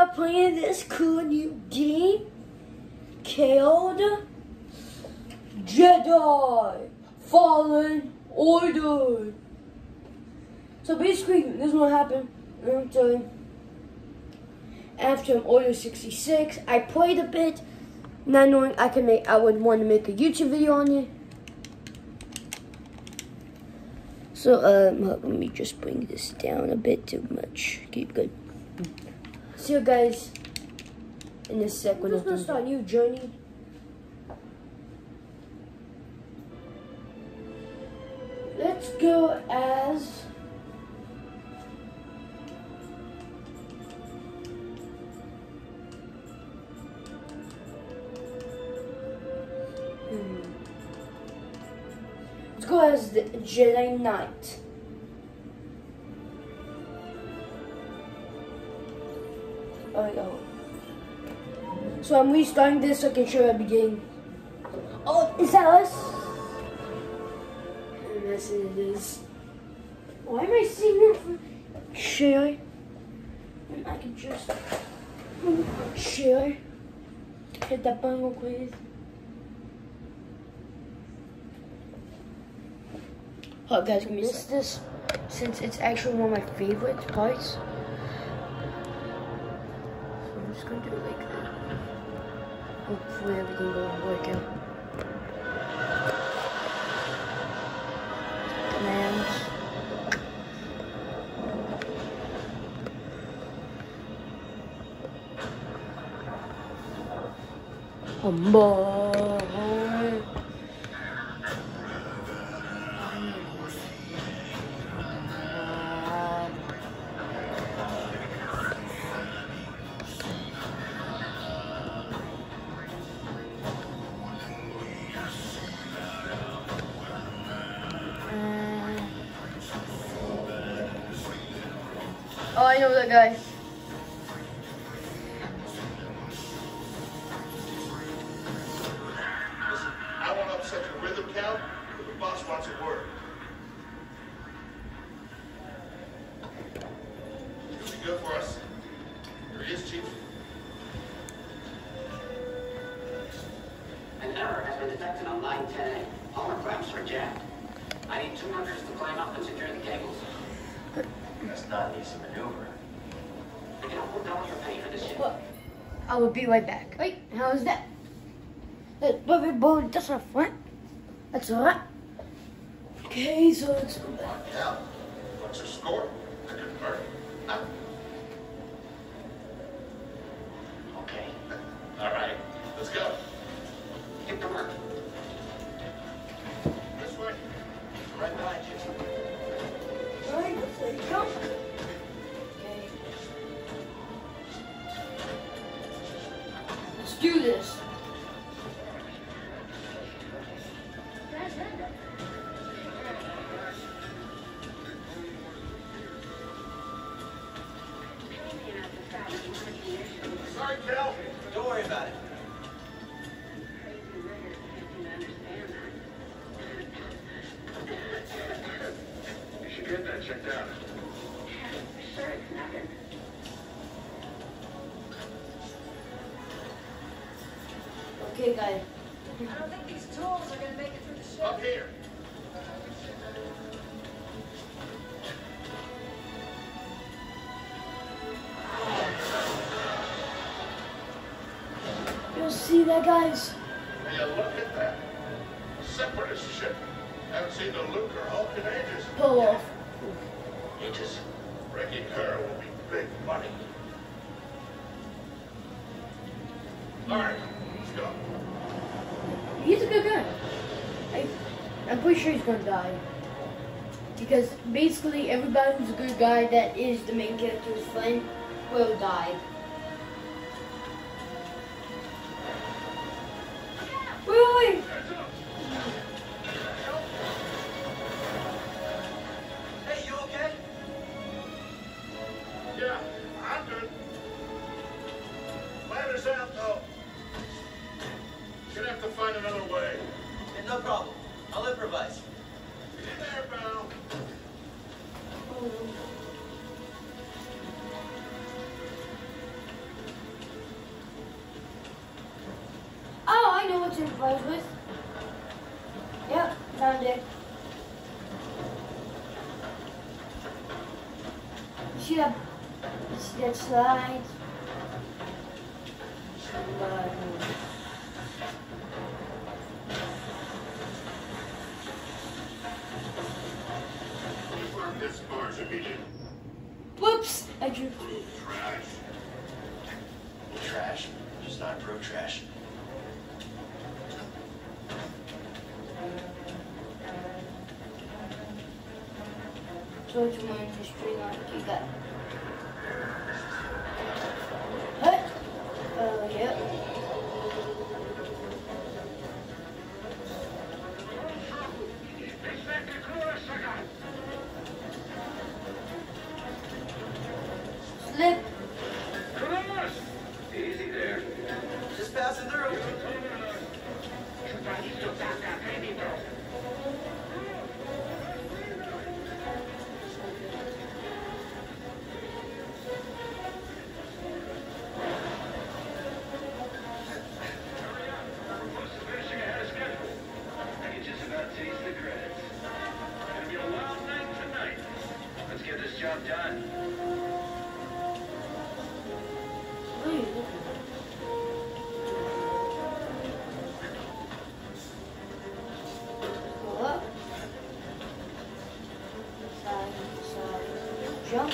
are playing this cool new game called Jedi Fallen Order. So basically, this is what happened after Order 66. I played a bit, not knowing I would want to make a YouTube video on it. So let me just bring this down a bit too much. Keep good. See you guys in a sec when I'm gonna start a new journey. Let's go as the Jedi Knight. Oh. So I'm restarting this so I can show you at the beginning. Oh, is that us? Yes, it is. Why am I seeing that? Share. I can just share. Hit that button real quick. Oh, guys, I missed this since it's actually one of my favorite parts. So I'm just gonna do it like that. Hopefully everything will work out. Commands. Boy. Oh, I know that guy. Listen, I won't upset your rhythm count, but the boss wants a word. He'll be good for us. Here he is, Chief. An error has been detected on line 10A. All our clamps are jammed. I need 2 workers to climb up and secure the cables. That's not an easy maneuver. I get $1 for pay for this shit. Well, I will be right back. Wait, how is that? That's a front. That's all right. Okay, so let's go back. Yeah. What's your score? I didn't hurt. Huh? Okay. All right. Let's go. Get to work. This way. Right behind you. Alright, there you go. Okay. Let's do this. Sorry, Cal. Don't worry about it. You should get that checked out. Sure, it's nothing. Okay, guys. I don't think these tools are going to make it through the ship. Up here. You'll see that, guys. Will you look at that? A separatist ship. Haven't seen the Luke or Hulk in ages. Pull off. Ages. Breaking her will be big money. All right, let's go. He's a good guy. I'm pretty sure he's gonna die. Because basically everybody who's a good guy that is the main character's friend will die. Wait. Heads up. Hey, you okay? Yeah, I'm good. Plan us out, though. Gonna have to find another way. Yeah, no problem. I'll improvise. Get in there, pal. I was with? Yep, found it. See that slide? Confirm this barge immediately. Whoops! I drew. Trash. Trash. Just not pro trash. So it's one history line. You got. What? Oh, yep. Slip. Easy there. Just passing through. Job done. What are you looking at? Go up. Side, side. Jump.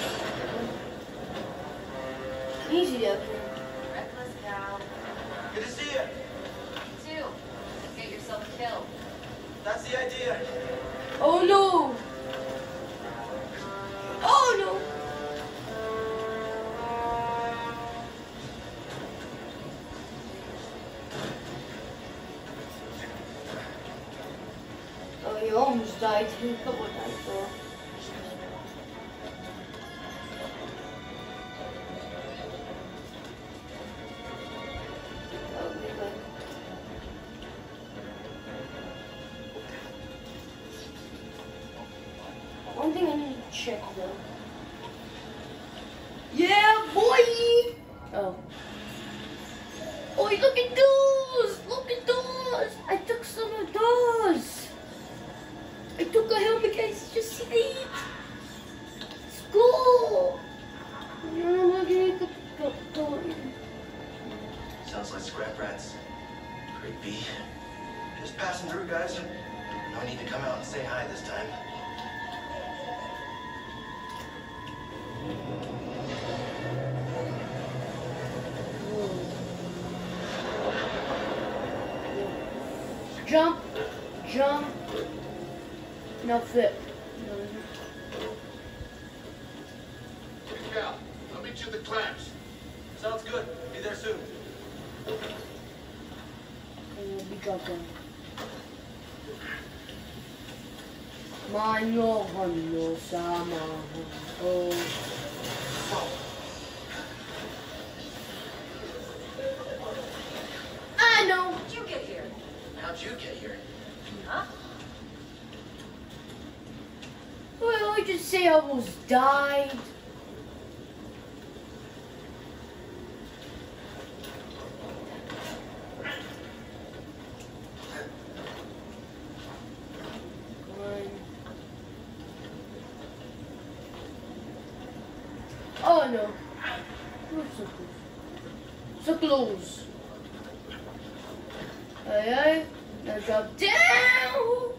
Easy up here. Reckless gal. Good to see you. You too. Let's get yourself killed. That's the idea. Oh no! Oh no! Oh, you almost died a couple of times though. Oh, we good. One thing I need to check though. Yeah, boy! Oh. Oh, look at those! Look at those! I took some of those! I took a helmet, guys. Just see it! Let's go! Sounds like scrap rats. Creepy. Just passing through, guys. No need to come out and say hi this time. Jump, jump. Now flip. Hey, Cal, I'll meet you at the clamps. Sounds good. Be there soon. And we drop down. Mano, Hano, Sama, oh. I know. How'd you get here? How'd you get here? Huh? Well, I just say I almost died. Oh no. So close. Aye. Now drop down.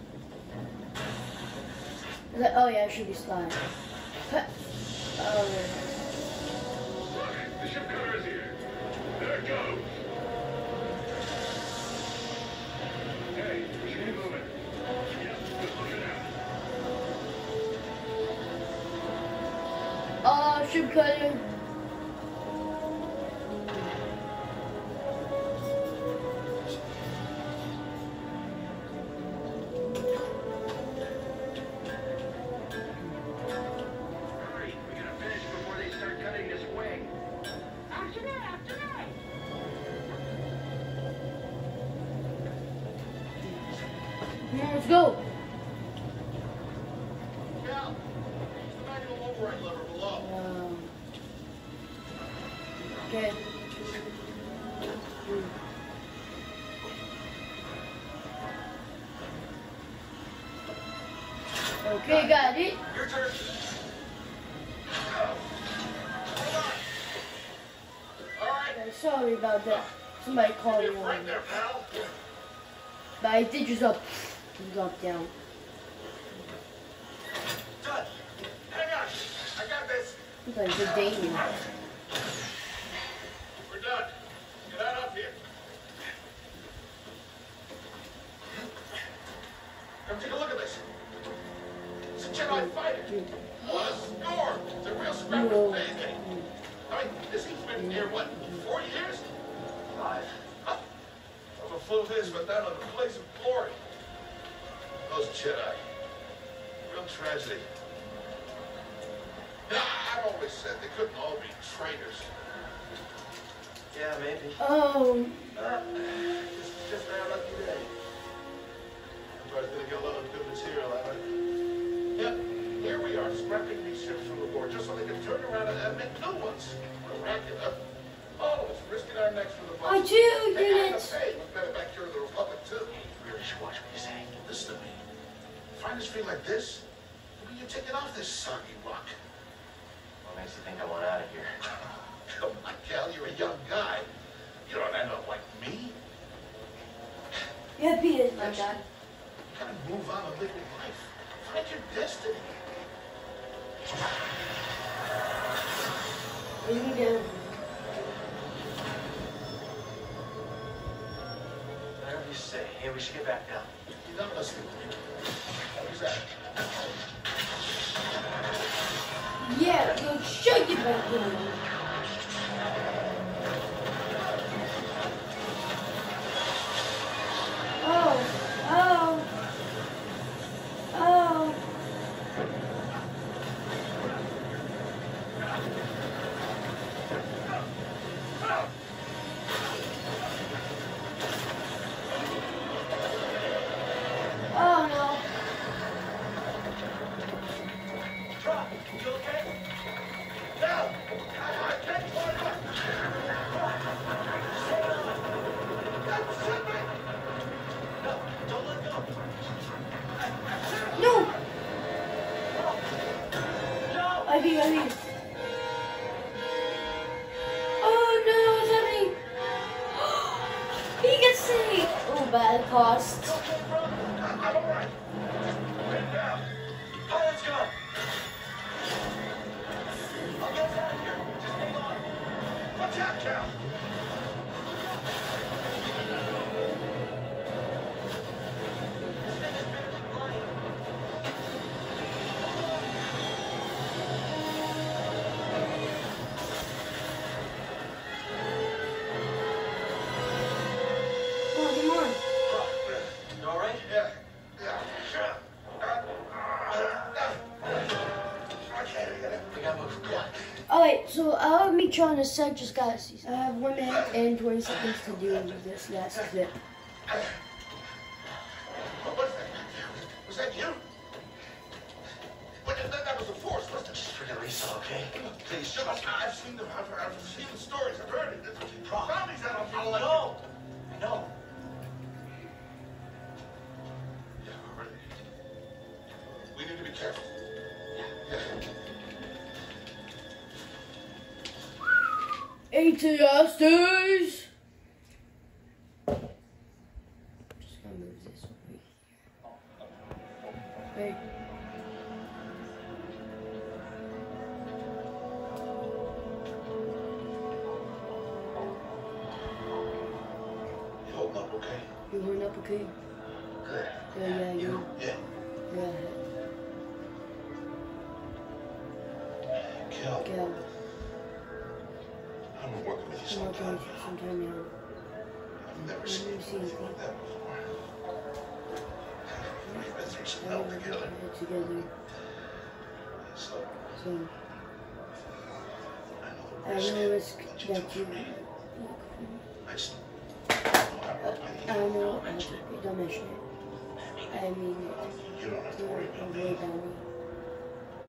Oh yeah, I should be sliding. Oh yeah. Look, the ship cutter is here. There it goes. Hey, we should be moving. Yep, just looking out. Oh, ship cutter. Hurry, we gotta finish before they start cutting this wing. After that, after that. Come on, let's go. Cal, use the manual override lever below. Okay. Okay, got it. Your turn. All right. Okay, sorry about that. Somebody called You're me right on. there, pal. But I did just up and drop down. Done. Hang on. I got this. It's like good Damien. We're done. Get out of here. Come take a look at this. It's a Jedi fighter. What a score. It's a real scrap Whoa. of payday. I mean, this thing's been here, what, 4 years? 5. Huh. Well, flew this, but down to the place of glory. Those Jedi. Real tragedy. Yeah, I've always said they couldn't all be traitors. Yeah, maybe. Oh, Just our lucky day. Everybody's gonna get a lot of good material out of it. Yep, here we are, scrapping these ships from the board just so they can turn around and make new ones. We're racking up. All of us risking our necks for the I boss. do, And units. the pay. We better back here in the Republic, too. You really should watch what you say. Listen to me. Find a street like this, maybe you take it off this soggy rock. What makes you think I want out of here? Come on, Cal, you're a young guy. You don't end up like me. yeah, Peter's my dad. You gotta move on and live your life. Find your destiny. You can go. Whatever you say. Hey, we should get back now. You're not listening to me. Who's that? Yeah, go shake it back down. Oh, oh, oh. Oh no. Drop. You okay? No! I can't climb up! That's it! No, don't let go. No. No! I mean. Oh no, what's happening? He gets saved. Oh, bad cost. Okay, bro. I'm alright. Wait down. Pilot's gone. I'll get us out of here. Just hang on. Watch out, Cal! This thing is barely flying. Oh, come on. You all right? Yeah, yeah, sure. Okay, we gotta move. Come on. Alright, so I'll meet you on a sec. Just guys, I have 1 minute and 20 seconds to do this last clip. What was that? Was that you? That was a force, wasn't it? Just forget Lisa, okay? Please, shut up. I've seen them. I've seen the stories. I've heard it. Bounties out on people like you. No. I know. Yeah, really. We need to be careful. ATSTs! Just gonna move this over here. Hey. You holding up okay? You holding up okay? Good. Yeah, you. Yeah. Yeah. Kel, Gal, I've been working with you I'm working sometime. with you sometime now. I've never I've seen never you seen anything you. like that before. We've been through some I hell never together. put it together. So, So, I know I the risk know risk that you that took you for me. look I just don't know how much I don't know. mention it. Don't mention it. I mean it. You don't have to worry about Don't me. worry about me.